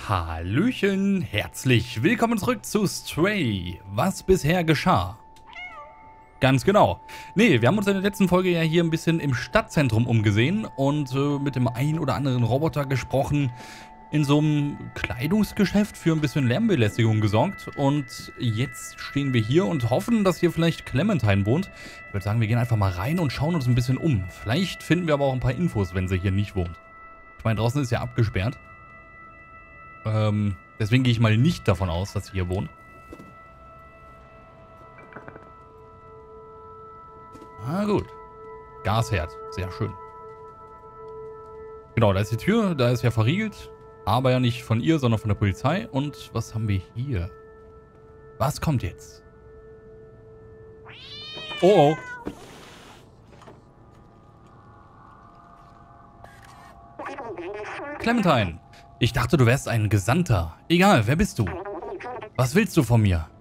Hallöchen, herzlich willkommen zurück zu Stray. Was bisher geschah? Ganz genau. Nee, wir haben uns in der letzten Folge ja hier ein bisschen im Stadtzentrum umgesehen und mit dem einen oder anderen Roboter gesprochen, in so einem Kleidungsgeschäft für ein bisschen Lärmbelästigung gesorgt. Und jetzt stehen wir hier und hoffen, dass hier vielleicht Clementine wohnt. Ich würde sagen, wir gehen einfach mal rein und schauen uns ein bisschen um. Vielleicht finden wir aber auch ein paar Infos, wenn sie hier nicht wohnt. Ich meine, draußen ist ja abgesperrt. Deswegen gehe ich mal nicht davon aus, dass sie hier wohnt. Ah, gut. Gasherd. Sehr schön. Genau, da ist die Tür. Da ist ja verriegelt. Aber ja nicht von ihr, sondern von der Polizei. Und was haben wir hier? Was kommt jetzt? Oh, oh. Clementine. Ich dachte, du wärst ein Gesandter. Egal, wer bist du? Was willst du von mir?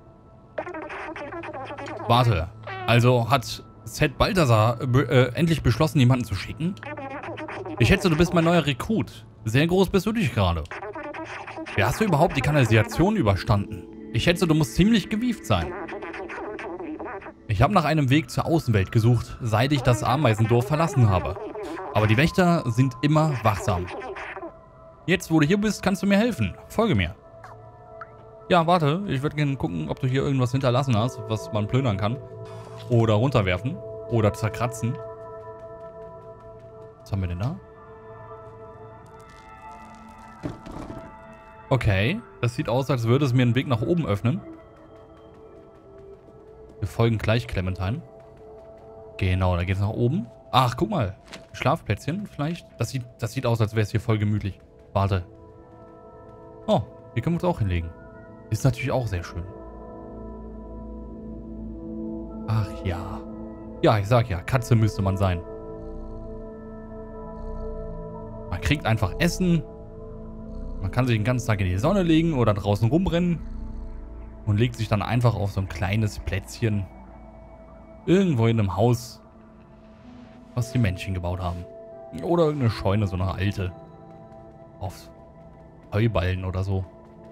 Warte, also hat Seth Balthazar endlich beschlossen, jemanden zu schicken? Ich schätze, du bist mein neuer Rekrut. Sehr groß bist du dich gerade. Wie hast du überhaupt die Kanalisation überstanden? Ich schätze, du musst ziemlich gewieft sein. Ich habe nach einem Weg zur Außenwelt gesucht, seit ich das Ameisendorf verlassen habe. Aber die Wächter sind immer wachsam. Jetzt, wo du hier bist, kannst du mir helfen. Folge mir. Ja, warte. Ich würde gerne gucken, ob du hier irgendwas hinterlassen hast, was man plündern kann. Oder runterwerfen. Oder zerkratzen. Was haben wir denn da? Okay. Das sieht aus, als würde es mir einen Weg nach oben öffnen. Wir folgen gleich Clementine. Genau, da geht es nach oben. Ach, guck mal. Schlafplätzchen vielleicht. Das sieht aus, als wäre es hier voll gemütlich. Warte. Oh, hier können wir uns auch hinlegen. Ist natürlich auch sehr schön. Ach ja. Ja, ich sag ja, Katze müsste man sein. Man kriegt einfach Essen. Man kann sich den ganzen Tag in die Sonne legen oder draußen rumrennen. Und legt sich dann einfach auf so ein kleines Plätzchen. Irgendwo in einem Haus, was die Menschen gebaut haben. Oder irgendeine Scheune, so eine alte. Auf Heuballen oder so.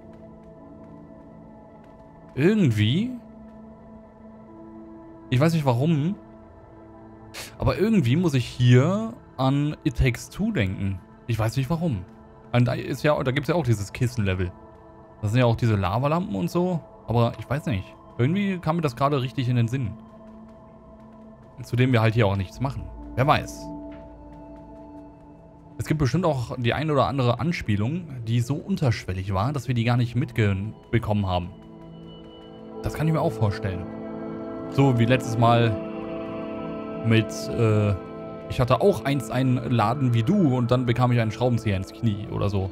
Irgendwie. Ich weiß nicht warum. Aber irgendwie muss ich hier an It Takes Two denken. Ich weiß nicht warum. Und da gibt es ja auch dieses Kissenlevel. Das sind ja auch diese Lavalampen und so. Aber ich weiß nicht. Irgendwie kam mir das gerade richtig in den Sinn. Zudem wir halt hier auch nichts machen. Wer weiß. Es gibt bestimmt auch die eine oder andere Anspielung, die so unterschwellig war, dass wir die gar nicht mitbekommen haben. Das kann ich mir auch vorstellen. So wie letztes Mal mit, ich hatte auch einen Laden wie du und dann bekam ich einen Schraubenzieher ins Knie oder so.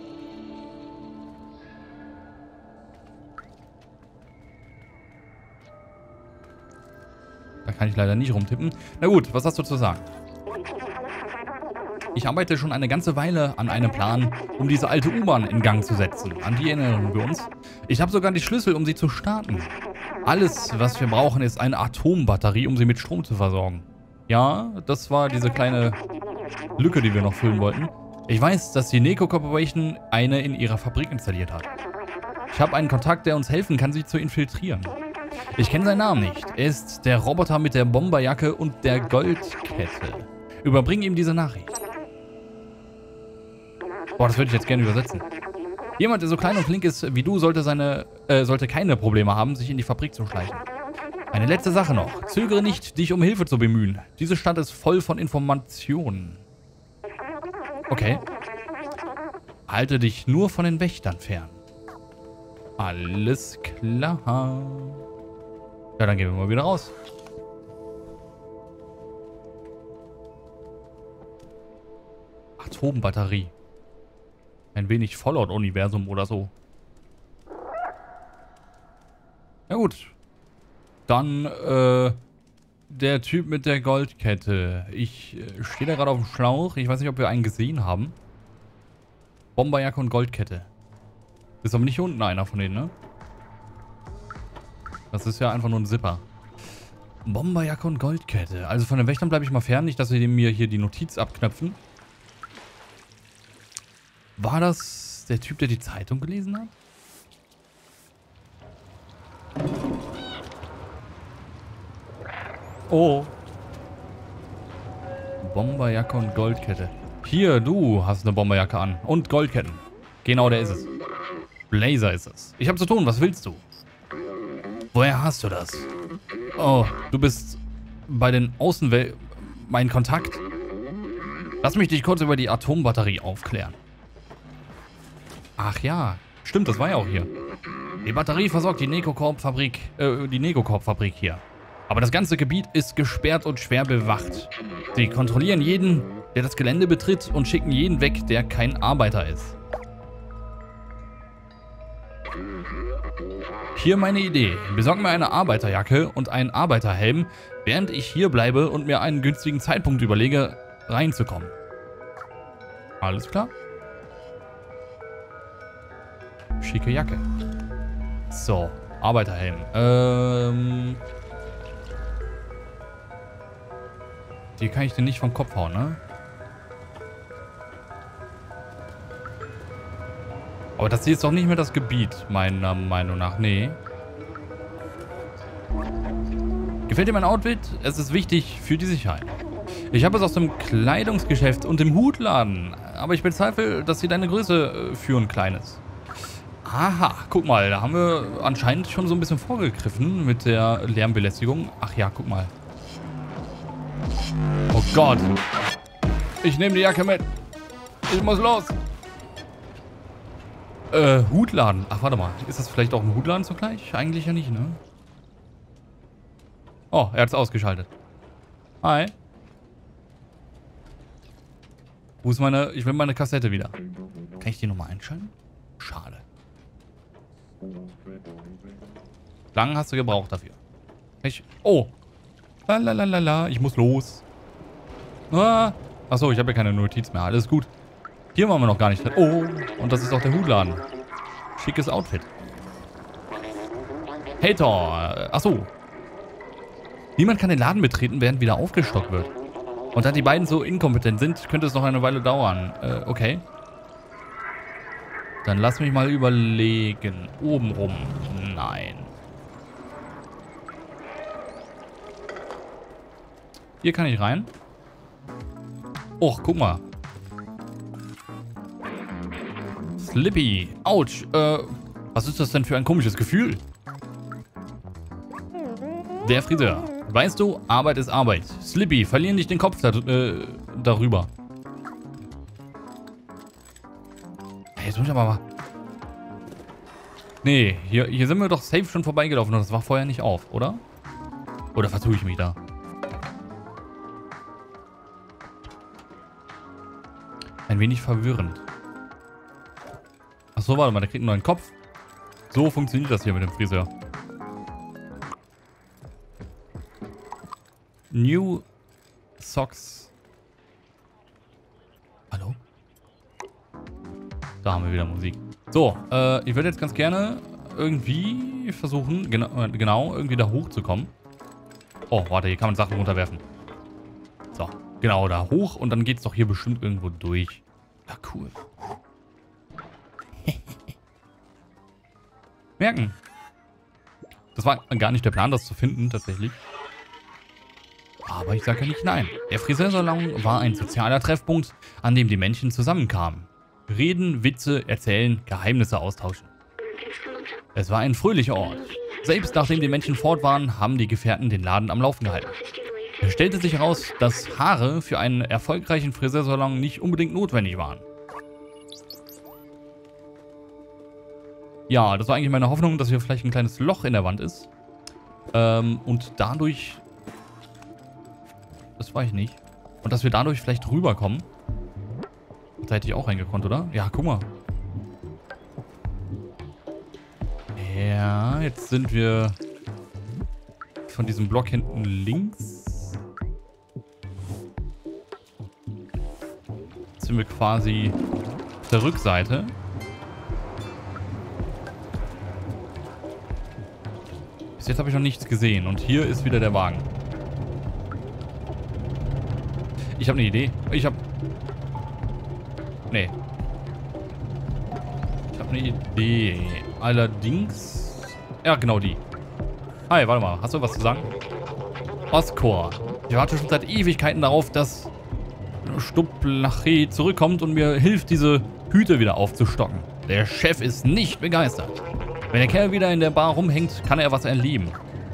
Da kann ich leider nicht rumtippen. Na gut, was hast du zu sagen? Ich arbeite schon eine ganze Weile an einem Plan, um diese alte U-Bahn in Gang zu setzen. An die erinnern wir uns. Ich habe sogar die Schlüssel, um sie zu starten. Alles, was wir brauchen, ist eine Atombatterie, um sie mit Strom zu versorgen. Ja, das war diese kleine Lücke, die wir noch füllen wollten. Ich weiß, dass die Neko Corporation eine in ihrer Fabrik installiert hat. Ich habe einen Kontakt, der uns helfen kann, sie zu infiltrieren. Ich kenne seinen Namen nicht. Er ist der Roboter mit der Bomberjacke und der Goldkette. Überbring ihm diese Nachricht. Boah, das würde ich jetzt gerne übersetzen. Jemand, der so klein und flink ist wie du, sollte keine Probleme haben, sich in die Fabrik zu schleichen. Eine letzte Sache noch. Zögere nicht, dich um Hilfe zu bemühen. Diese Stadt ist voll von Informationen. Okay. Halte dich nur von den Wächtern fern. Alles klar. Ja, dann gehen wir mal wieder raus. Atombatterie. Ein wenig Fallout-Universum oder so. Ja gut. Dann, der Typ mit der Goldkette. Ich stehe da gerade auf dem Schlauch. Ich weiß nicht, ob wir einen gesehen haben. Bomberjacke und Goldkette. Ist aber nicht hier unten einer von denen, ne? Das ist ja einfach nur ein Zipper. Bomberjacke und Goldkette. Also von den Wächtern bleibe ich mal fern. Nicht, dass sie mir hier die Notiz abknöpfen. War das der Typ, der die Zeitung gelesen hat? Oh. Bomberjacke und Goldkette. Hier, du hast eine Bomberjacke an. Und Goldketten. Genau, der ist es. Blazer ist es. Ich habe zu tun, was willst du? Woher hast du das? Oh, du bist bei den Außenwelt... mein Kontakt? Lass mich dich kurz über die Atombatterie aufklären. Ach ja, stimmt, das war ja auch hier. Die Batterie versorgt die Negocorp-Fabrik hier. Aber das ganze Gebiet ist gesperrt und schwer bewacht. Sie kontrollieren jeden, der das Gelände betritt und schicken jeden weg, der kein Arbeiter ist. Hier meine Idee. Besorg mir eine Arbeiterjacke und einen Arbeiterhelm, während ich hier bleibe und mir einen günstigen Zeitpunkt überlege, reinzukommen. Alles klar? Schicke Jacke. So, Arbeiterhelm. Die kann ich denn nicht vom Kopf hauen, ne? Aber das hier ist doch nicht mehr das Gebiet, meiner Meinung nach. Nee. Gefällt dir mein Outfit? Es ist wichtig für die Sicherheit. Ich habe es aus dem Kleidungsgeschäft und dem Hutladen. Aber ich bezweifle, dass sie deine Größe führen, Kleines. Aha, guck mal, da haben wir anscheinend schon so ein bisschen vorgegriffen mit der Lärmbelästigung. Ach ja, guck mal. Oh Gott. Ich nehme die Jacke mit. Ich muss los. Hutladen. Ach, warte mal. Ist das vielleicht auch ein Hutladen zugleich? Eigentlich ja nicht, ne? Oh, er hat es ausgeschaltet. Hi. Wo ist meine... Ich will meine Kassette wieder. Kann ich die nochmal einschalten? Schade. Lang hast du gebraucht dafür. Oh. Lalalala. Ich muss los. Ah. Achso, ich habe ja keine Notiz mehr. Alles gut. Hier waren wir noch gar nicht drin. Oh. Und das ist auch der Hutladen. Schickes Outfit. Hater. Achso. Niemand kann den Laden betreten, während wieder aufgestockt wird. Und da die beiden so inkompetent sind, könnte es noch eine Weile dauern. Okay. Dann lass mich mal überlegen. Obenrum. Nein. Hier kann ich rein. Och, guck mal. Slippy. Autsch. Was ist das denn für ein komisches Gefühl? Der Friseur. Weißt du, Arbeit ist Arbeit. Slippy, verlieren nicht den Kopf darüber. Hey, jetzt muss ich aber mal... Nee, hier sind wir doch safe schon vorbeigelaufen und das war vorher nicht auf, oder? Oder vertue ich mich da? Ein wenig verwirrend. Achso, warte mal, der kriegt einen neuen Kopf. So funktioniert das hier mit dem Friseur. New Socks. Hallo? Da haben wir wieder Musik. So, ich würde jetzt ganz gerne irgendwie versuchen, genau, irgendwie da hochzukommen. Oh, warte, hier kann man Sachen runterwerfen. So, genau, da hoch und dann geht es doch hier bestimmt irgendwo durch. Ja, cool. Merken. Das war gar nicht der Plan, das zu finden, tatsächlich. Aber ich sage ja nicht nein. Der Friseursalon war ein sozialer Treffpunkt, an dem die Menschen zusammenkamen. Reden, Witze, erzählen, Geheimnisse austauschen. Es war ein fröhlicher Ort. Selbst nachdem die Menschen fort waren, haben die Gefährten den Laden am Laufen gehalten. Es stellte sich heraus, dass Haare für einen erfolgreichen Friseursalon nicht unbedingt notwendig waren. Ja, das war eigentlich meine Hoffnung, dass hier vielleicht ein kleines Loch in der Wand ist. Und dadurch... Das weiß ich nicht. Und dass wir dadurch vielleicht rüberkommen. Da hätte ich auch reingekonnt, oder? Ja, guck mal. Ja, jetzt sind wir von diesem Block hinten links. Jetzt sind wir quasi auf der Rückseite. Bis jetzt habe ich noch nichts gesehen. Und hier ist wieder der Wagen. Ich habe eine Idee. Nee. habe eine Idee. Allerdings... Ja, genau die. Hi, warte mal. Hast du was zu sagen? Oskor. Ich warte schon seit Ewigkeiten darauf, dass Stuplache zurückkommt und mir hilft, diese Hüte wieder aufzustocken. Der Chef ist nicht begeistert. Wenn der Kerl wieder in der Bar rumhängt, kann er was erleben.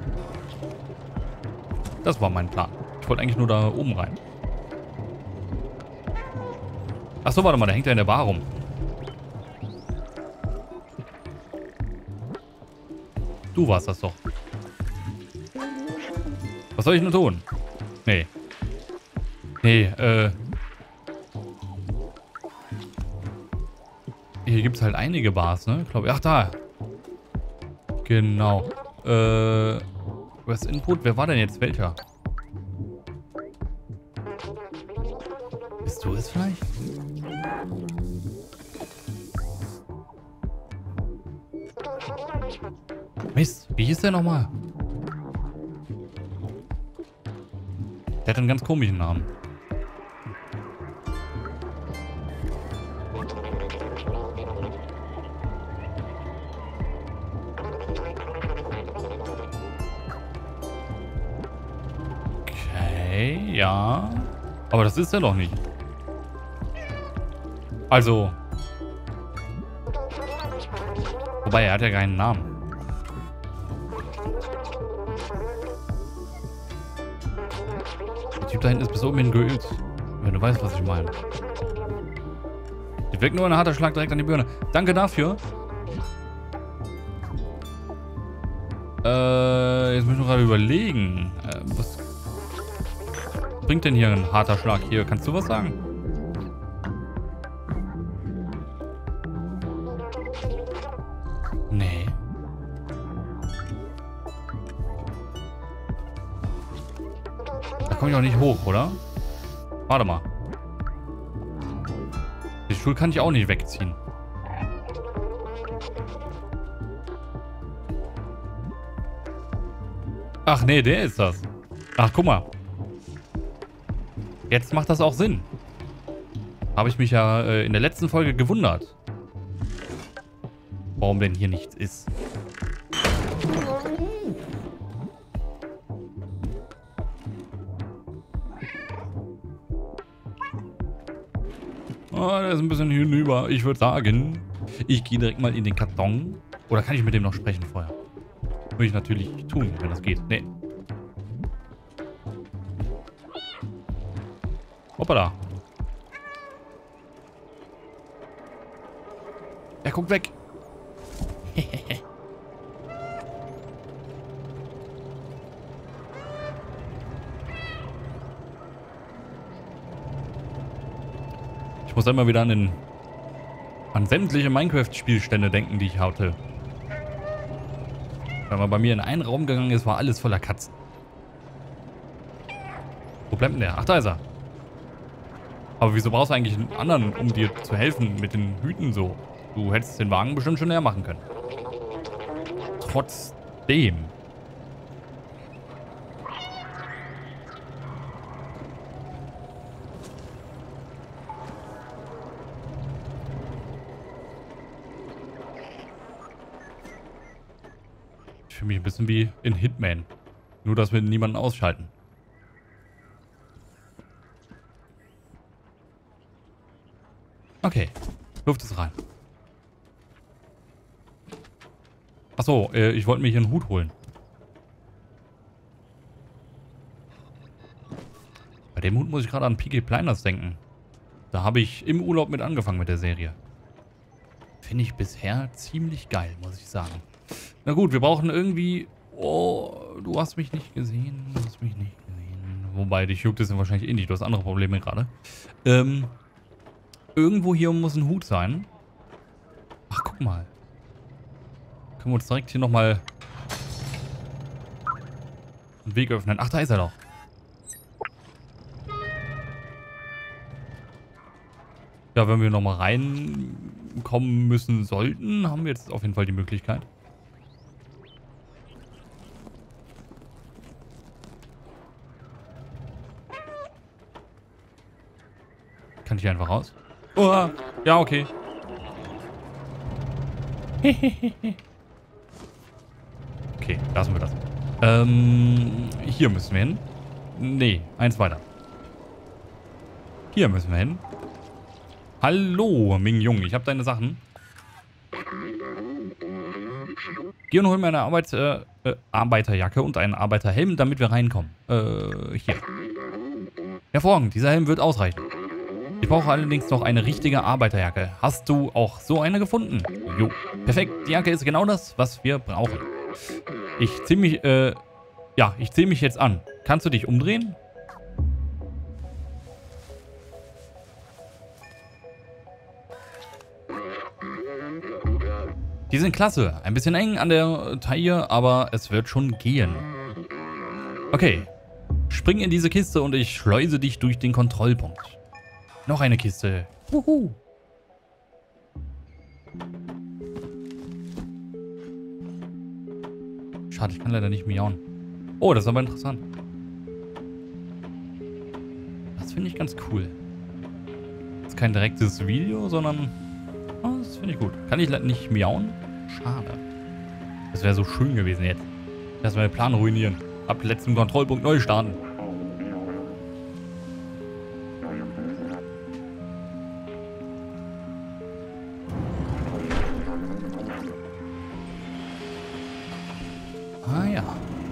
Das war mein Plan. Ich wollte eigentlich nur da oben rein. Achso, warte mal, der hängt ja in der Bar rum. Du warst das doch. Was soll ich nur tun? Nee. Nee, hier gibt es halt einige Bars, ne? Ach, da. Genau. West Input? Wer war denn jetzt welcher? Bist du es vielleicht? Mist, wie hieß der nochmal? Der hat einen ganz komischen Namen. Okay, ja. Aber das ist er doch nicht. Also. Wobei, er hat ja keinen Namen. Der Typ da hinten ist bis oben hin geölt. Wenn du weißt, was ich meine. Die wirkt nur ein harter Schlag direkt an die Birne. Danke dafür. Jetzt muss ich noch gerade überlegen. Was bringt denn hier ein harter Schlag hier? Kannst du was sagen? Nee. Da komme ich auch nicht hoch, oder? Warte mal. Den Stuhl kann ich auch nicht wegziehen. Ach nee, der ist das. Ach, guck mal. Jetzt macht das auch Sinn. Habe ich mich ja in der letzten Folge gewundert. Warum denn hier nichts ist. Oh, der ist ein bisschen hinüber. Ich würde sagen, ich gehe direkt mal in den Karton. Oder kann ich mit dem noch sprechen vorher? Würde ich natürlich tun, wenn das geht. Nee. Hoppala. Er guckt weg. Ich muss immer wieder an sämtliche Minecraft-Spielstände denken, die ich hatte. Wenn man bei mir in einen Raum gegangen ist, war alles voller Katzen. Wo bleibt denn der? Ach, da ist er. Aber wieso brauchst du eigentlich einen anderen, um dir zu helfen mit den Hüten so? Du hättest den Wagen bestimmt schon näher machen können. Trotzdem. Ich fühle mich ein bisschen wie in Hitman. Nur, dass wir niemanden ausschalten. Okay. Luft ist rein. Achso, ich wollte mir hier einen Hut holen. Bei dem Hut muss ich gerade an Peaky Blinders denken. Da habe ich im Urlaub mit angefangen mit der Serie. Finde ich bisher ziemlich geil, muss ich sagen. Na gut, wir brauchen irgendwie... Oh, du hast mich nicht gesehen. Du hast mich nicht gesehen. Wobei, dich juckt es ja wahrscheinlich eh nicht. Du hast andere Probleme gerade. Irgendwo hier muss ein Hut sein. Ach, guck mal. Können wir uns direkt hier nochmal einen Weg öffnen. Ach, da ist er doch. Ja, wenn wir nochmal reinkommen müssen sollten, haben wir jetzt auf jeden Fall die Möglichkeit. Kann ich hier einfach raus? Oh, ja, okay. Okay, lassen wir das. Hier müssen wir hin. Nee, eins weiter. Hier müssen wir hin. Hallo, Ming Jung, ich habe deine Sachen. Geh und hol mir eine Arbeiterjacke und einen Arbeiterhelm, damit wir reinkommen. Hier. Hervorragend, dieser Helm wird ausreichen. Ich brauche allerdings noch eine richtige Arbeiterjacke. Hast du auch so eine gefunden? Jo. Perfekt, die Jacke ist genau das, was wir brauchen. Ich zieh mich, ich zieh mich jetzt an. Kannst du dich umdrehen? Die sind klasse. Ein bisschen eng an der Taille, aber es wird schon gehen. Okay. Spring in diese Kiste und ich schleuse dich durch den Kontrollpunkt. Noch eine Kiste. Wuhu. Schade, ich kann leider nicht miauen. Oh, das ist aber interessant. Das finde ich ganz cool. Das ist kein direktes Video, sondern... Oh, das finde ich gut. Kann ich leider nicht miauen? Schade. Das wäre so schön gewesen jetzt. Lass mal den Plan ruinieren. Ab letztem Kontrollpunkt neu starten. Ah ja.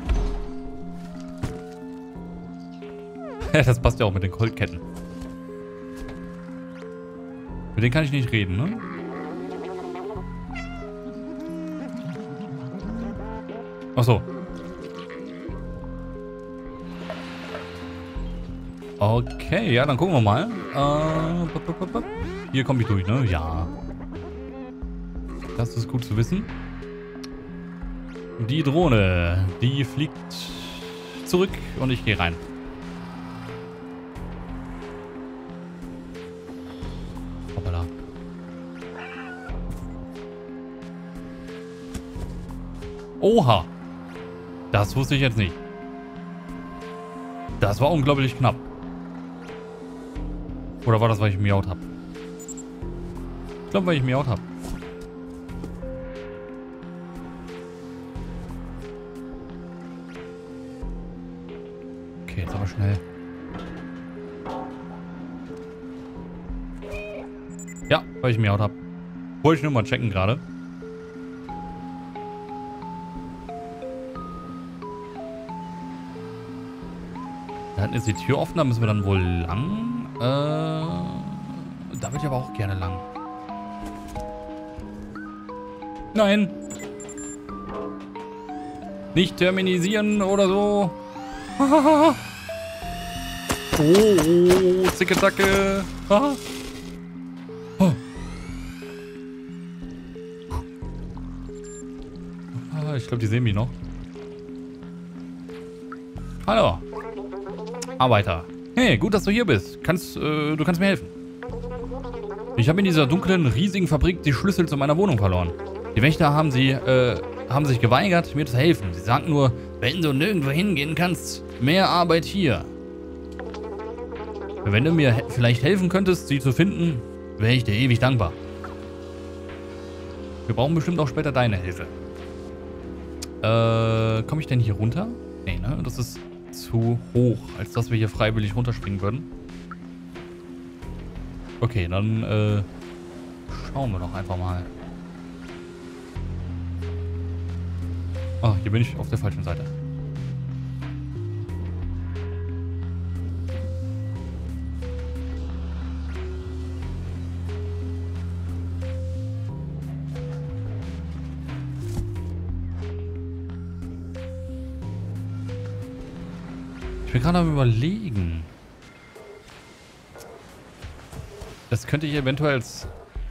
Das passt ja auch mit den Goldketten. Mit denen kann ich nicht reden, ne? Ach so. Okay, ja, dann gucken wir mal. Hier komme ich durch, ne? Ja. Das ist gut zu wissen. Die Drohne, die fliegt zurück und ich gehe rein. Hoppala. Oha. Das wusste ich jetzt nicht. Das war unglaublich knapp. Oder war das, weil ich miaut habe? Ich glaube, weil ich miaut habe. Okay, jetzt aber schnell. Ja, weil ich miaut habe. Wollte ich nur mal checken gerade. Da hinten ist die Tür offen, da müssen wir dann wohl lang. Da würde ich aber auch gerne lang. Nein! Nicht terminisieren oder so. Oh, Zicke-Zacke. Ah. Oh. Ich glaube, die sehen mich noch. Hallo. Arbeiter. Hey, gut, dass du hier bist. Du kannst mir helfen. Ich habe in dieser dunklen, riesigen Fabrik die Schlüssel zu meiner Wohnung verloren. Die Wächter haben sich geweigert, mir zu helfen. Sie sagten nur, wenn du nirgendwo hingehen kannst, mehr Arbeit hier. Wenn du mir vielleicht helfen könntest, sie zu finden, wäre ich dir ewig dankbar. Wir brauchen bestimmt auch später deine Hilfe. Komme ich denn hier runter? Nee, ne? Das ist zu hoch, als dass wir hier freiwillig runterspringen würden. Okay, dann schauen wir doch einfach mal. Oh, hier bin ich auf der falschen Seite. Ich bin gerade am Überlegen. Das könnte ich eventuell als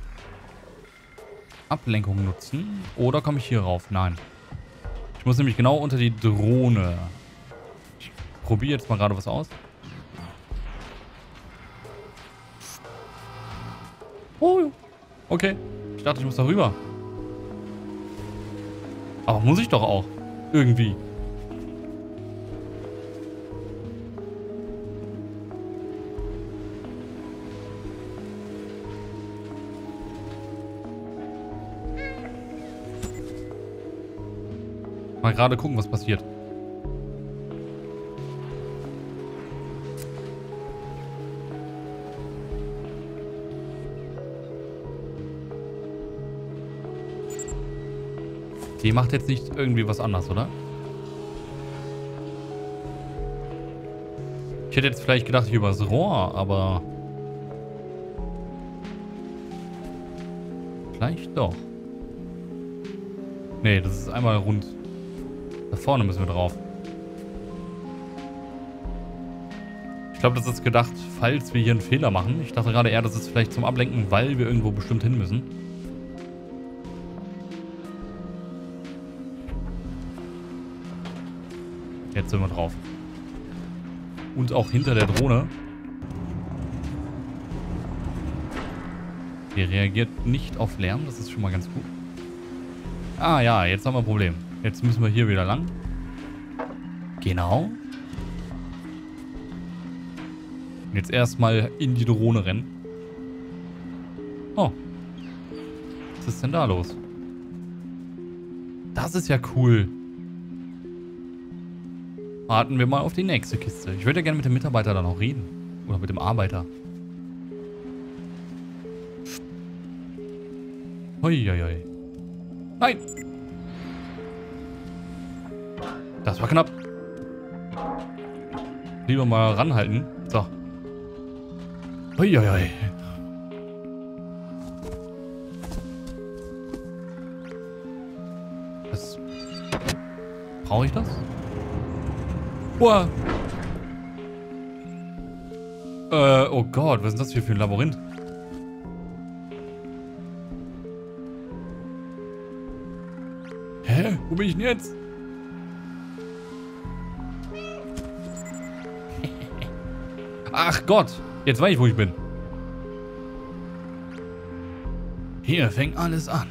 Ablenkung nutzen. Oder komme ich hier rauf? Nein. Ich muss nämlich genau unter die Drohne. Ich probiere jetzt mal gerade was aus. Oh, okay. Ich dachte, ich muss da rüber. Aber muss ich doch auch. Irgendwie. Mal gerade gucken, was passiert. Die macht jetzt nicht irgendwie was anderes, oder? Ich hätte jetzt vielleicht gedacht, übers Rohr, aber... Vielleicht doch. Nee, das ist einmal rund. Da vorne müssen wir drauf. Ich glaube, das ist gedacht, falls wir hier einen Fehler machen. Ich dachte gerade eher, das ist vielleicht zum Ablenken, weil wir irgendwo bestimmt hin müssen. Jetzt sind wir drauf. Und auch hinter der Drohne. Die reagiert nicht auf Lärm, das ist schon mal ganz gut. Ah ja, jetzt haben wir ein Problem. Jetzt müssen wir hier wieder lang. Genau. Jetzt erstmal in die Drohne rennen. Oh. Was ist denn da los? Das ist ja cool. Warten wir mal auf die nächste Kiste. Ich würde ja gerne mit dem Mitarbeiter da noch reden. Oder mit dem Arbeiter. Uiuiui. Nein! Das war knapp. Lieber mal ranhalten. So. Uiuiui. Was? Brauche ich das? Boah. Oh Gott, was ist das hier für ein Labyrinth? Hä? Wo bin ich denn jetzt? Ach Gott, jetzt weiß ich, wo ich bin. Hier fängt alles an.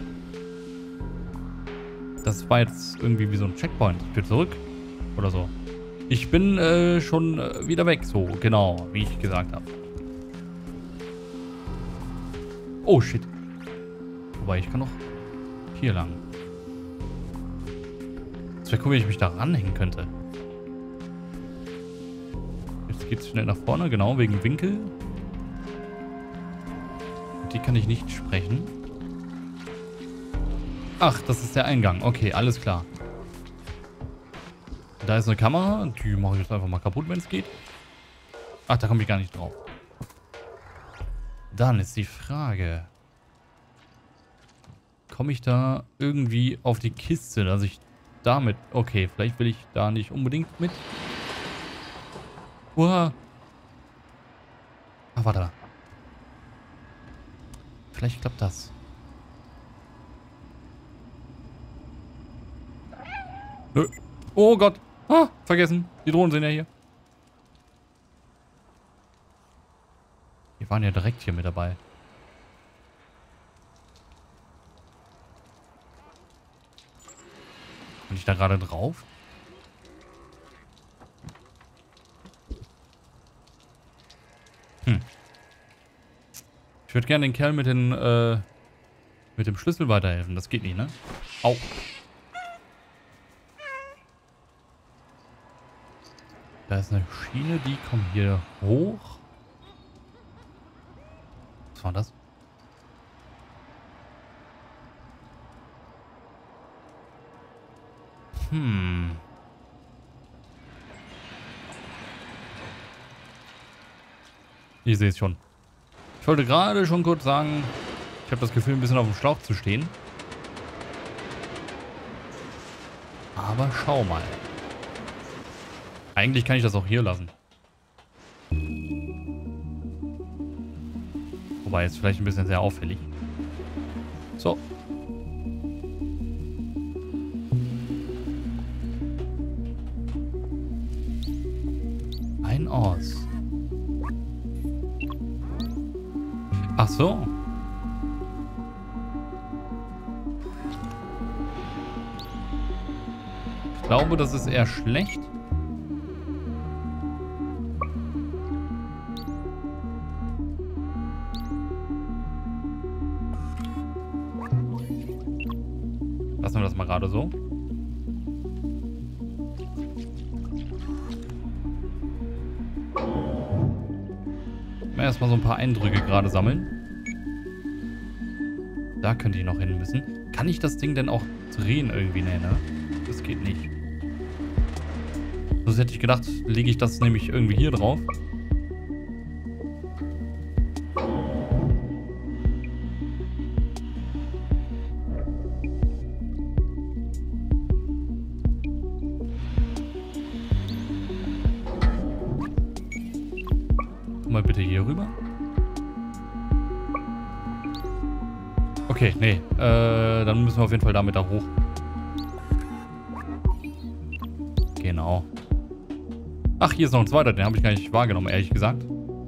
Das war jetzt irgendwie wie so ein Checkpoint. Ich will zurück. Oder so. Ich bin schon wieder weg. So, genau, wie ich gesagt habe. Oh, shit. Wobei, ich kann noch hier lang. Es wäre cool, wenn ich mich da ranhängen könnte. Jetzt geht es schnell nach vorne, genau, wegen Winkel. Und die kann ich nicht sprechen. Ach, das ist der Eingang. Okay, alles klar. Da ist eine Kamera. Die mache ich jetzt einfach mal kaputt, wenn es geht. Ach, da komme ich gar nicht drauf. Dann ist die Frage. Komme ich da irgendwie auf die Kiste, dass ich damit... Okay, vielleicht will ich da nicht unbedingt mit. Uah. Ach, warte mal. Vielleicht klappt das. Nö. Oh Gott. Ah, vergessen. Die Drohnen sind ja hier. Die waren ja direkt hier mit dabei. Bin ich da gerade drauf? Ich würde gerne den Kerl mit dem Schlüssel weiterhelfen. Das geht nicht, ne? Au. Da ist eine Schiene, die kommt hier hoch. Was war das? Ich sehe es schon. Ich wollte gerade schon kurz sagen, ich habe das Gefühl, ein bisschen auf dem Schlauch zu stehen. Aber schau mal. Eigentlich kann ich das auch hier lassen. Wobei, jetzt vielleicht ein bisschen sehr auffällig. So. Ein aus. Ach so. Ich glaube, das ist eher schlecht. Lassen wir das mal gerade so. mir erstmal so ein paar Eindrücke gerade sammeln. Da könnte ich noch hin müssen. Kann ich das Ding denn auch drehen irgendwie? Nee, ne? Das geht nicht. Sonst hätte ich gedacht, lege ich das nämlich irgendwie hier drauf. Mal bitte hier rüber. Okay, nee. Dann müssen wir auf jeden Fall damit da hoch. Genau. Ach, hier ist noch ein zweiter. Den habe ich gar nicht wahrgenommen, ehrlich gesagt.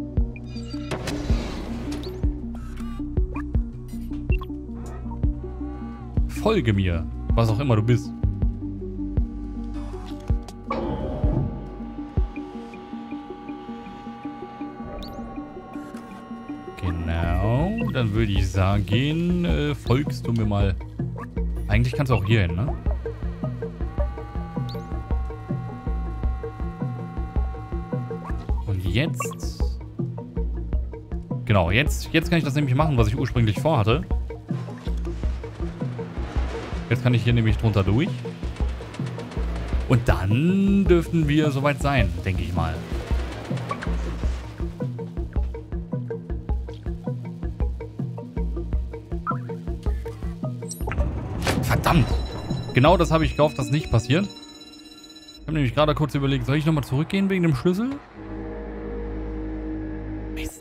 Folge mir. Was auch immer du bist. Genau. Dann würde ich sagen, folgst du mir mal. Eigentlich kannst du auch hier hin, ne? Und jetzt... Genau, jetzt kann ich das nämlich machen, was ich ursprünglich vorhatte. Jetzt kann ich hier nämlich drunter durch. Und dann dürften wir soweit sein, denke ich mal. Verdammt! Genau das habe ich gehofft, dass nicht passiert. Ich habe nämlich gerade kurz überlegt, soll ich nochmal zurückgehen wegen dem Schlüssel? Mist.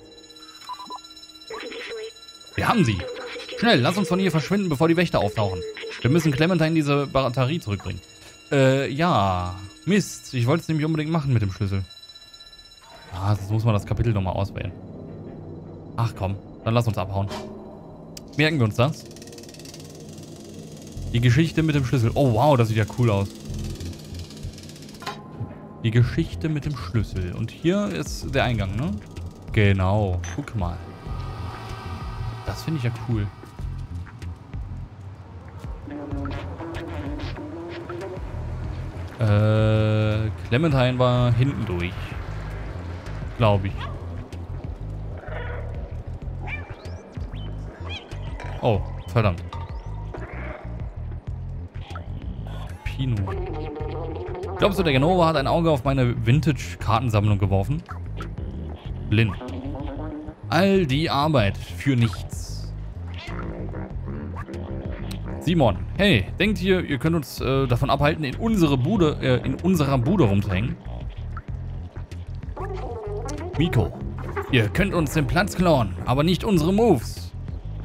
Wir haben sie! Schnell, lass uns von hier verschwinden, bevor die Wächter auftauchen. Wir müssen Clementine diese Batterie zurückbringen. Ja. Mist. Ich wollte es nämlich unbedingt machen mit dem Schlüssel. Ah, sonst muss man das Kapitel nochmal auswählen. Ach komm, dann lass uns abhauen. Merken wir uns das? Die Geschichte mit dem Schlüssel. Oh wow, das sieht ja cool aus. Die Geschichte mit dem Schlüssel. Und hier ist der Eingang, ne? Genau. Guck mal. Das finde ich ja cool. Clementine war hinten durch. Glaube ich. Oh, verdammt. Pino. Glaubst du, der Genova hat ein Auge auf meine Vintage-Kartensammlung geworfen? Lynn. All die Arbeit für nichts. Simon, hey, denkt ihr könnt uns davon abhalten, in unserer Bude rumzuhängen? Miko, ihr könnt uns den Platz klauen, aber nicht unsere Moves.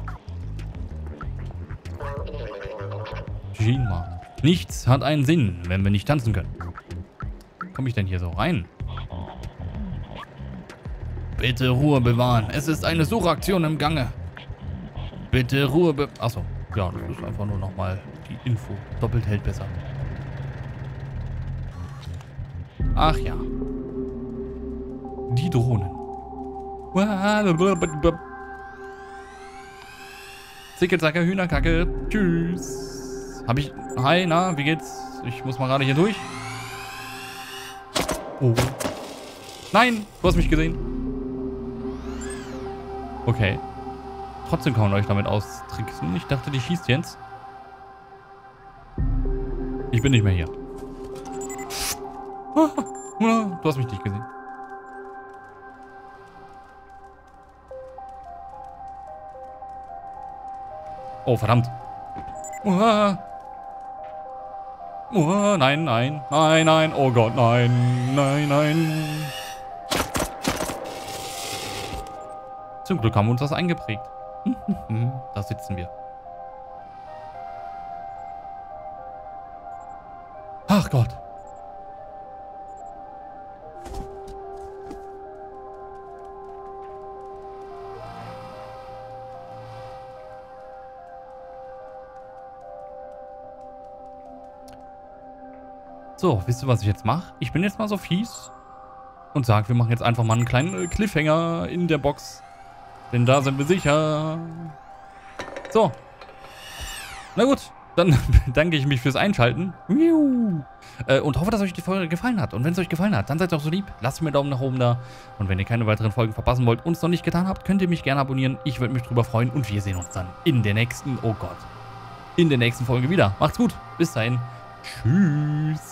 Jinma, nichts hat einen Sinn, wenn wir nicht tanzen können. Komme ich denn hier so rein? Bitte Ruhe bewahren, es ist eine Suchaktion im Gange. Bitte Ruhe bewahren. Achso. Ja, das ist einfach nur nochmal die Info. Doppelt hält besser. Ach ja. Die Drohnen. Zickelzacke, Hühnerkacke. Tschüss. Hab ich... Hi, na, wie geht's? Ich muss mal gerade hier durch. Oh. Nein, du hast mich gesehen. Okay. Trotzdem kann man euch damit austricksen. Ich dachte, die schießt jetzt. Ich bin nicht mehr hier. Du hast mich nicht gesehen. Oh, verdammt. Nein, nein. Nein, nein. Oh Gott, nein. Nein, nein. Zum Glück haben wir uns das eingeprägt. Da sitzen wir. Ach Gott. So, wisst ihr, was ich jetzt mache? Ich bin jetzt mal so fies und sage, wir machen jetzt einfach mal einen kleinen Cliffhanger in der Box. Denn da sind wir sicher. So. Na gut, dann bedanke ich mich fürs Einschalten. Und hoffe, dass euch die Folge gefallen hat. Und wenn es euch gefallen hat, dann seid doch so lieb. Lasst mir einen Daumen nach oben da. Und wenn ihr keine weiteren Folgen verpassen wollt und es noch nicht getan habt, könnt ihr mich gerne abonnieren. Ich würde mich drüber freuen. Und wir sehen uns dann in der nächsten, oh Gott, in der nächsten Folge wieder. Macht's gut. Bis dahin. Tschüss.